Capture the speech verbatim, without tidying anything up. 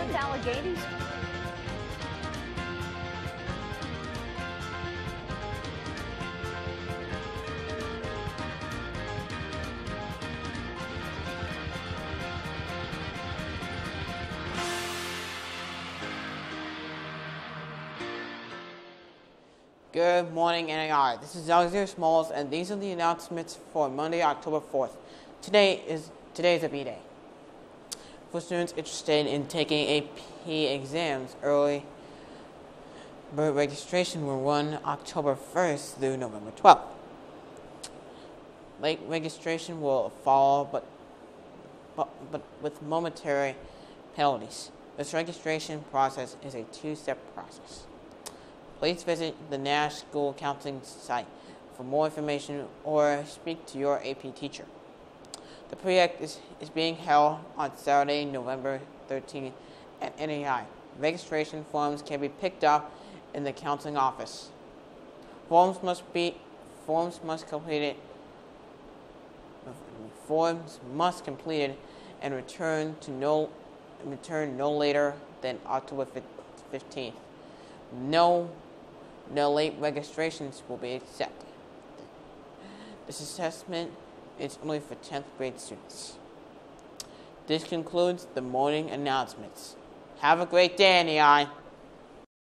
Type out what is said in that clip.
with Allegheny's. Good morning, N A R. This is Alexander Smalls, and these are the announcements for Monday, October fourth. Today is today is a B Day. For students interested in taking A P exams, early bird registration will run October first through November twelfth. Late registration will follow, but, but, but with momentary penalties. This registration process is a two-step process. Please visit the Nash School Counseling site for more information or speak to your A P teacher. The project is, is being held on Saturday, November thirteenth at N A I. Registration forms can be picked up in the counseling office. Forms must be forms must completed forms must completed and return to no return no later than October fifteenth. No No late registrations will be accepted. This assessment is only for tenth grade students. This concludes the morning announcements. Have a great day, N A I.